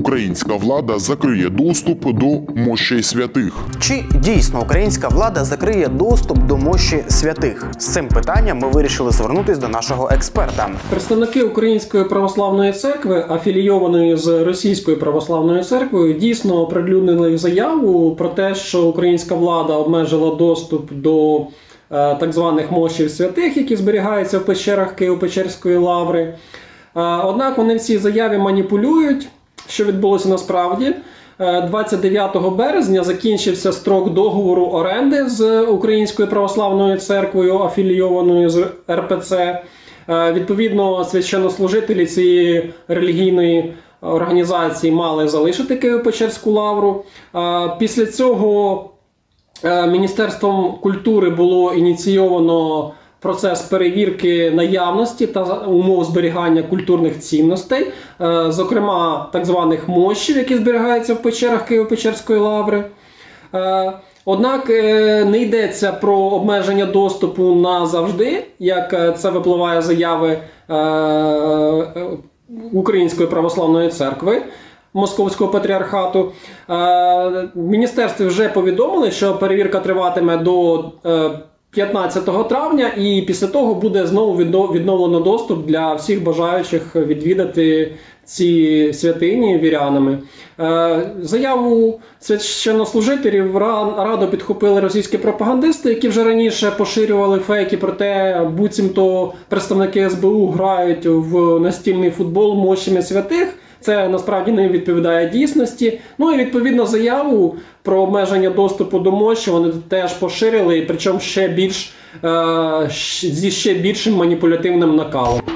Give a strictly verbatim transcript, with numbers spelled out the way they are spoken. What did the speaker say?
українська влада закриє доступ до мощей святих. Чи дійсно українська влада закриє доступ до мощі святих? З цим питанням ми вирішили звернутися до нашого експерта. Представники Української православної церкви, афілійованої з Російською православною церквою, дійсно оприлюднили заяву про те, що українська влада обмежила доступ до е, так званих мощів святих, які зберігаються в печерах Києво-Печерської лаври. Е, однак вони в цій заяві маніпулюють, що відбулося насправді. двадцять дев'ятого березня закінчився строк договору оренди з Українською православною церквою, афілійованою з ер пе це. Відповідно, священнослужителі цієї релігійної організації мали залишити Києво-Печерську лавру. Після цього Міністерством культури було ініційовано процес перевірки наявності та умов зберігання культурних цінностей, зокрема так званих мощів, які зберігаються в печерах Києво-Печерської лаври. Однак не йдеться про обмеження доступу назавжди, як це випливає з заяви Української православної церкви Московського патріархату. В міністерстві вже повідомили, що перевірка триватиме до п'ятнадцятого травня, і після того буде знову відновлено доступ для всіх бажаючих відвідати ці святині вірянами. Заяву священнослужителів радо підхопили російські пропагандисти, які вже раніше поширювали фейки про те, буцімто представники ес бе у грають в настільний футбол мощами святих. Це насправді не відповідає дійсності. Ну і відповідно заяву про обмеження доступу до мощі вони теж поширили, причому ще більш, е, зі ще більшим маніпулятивним накалом.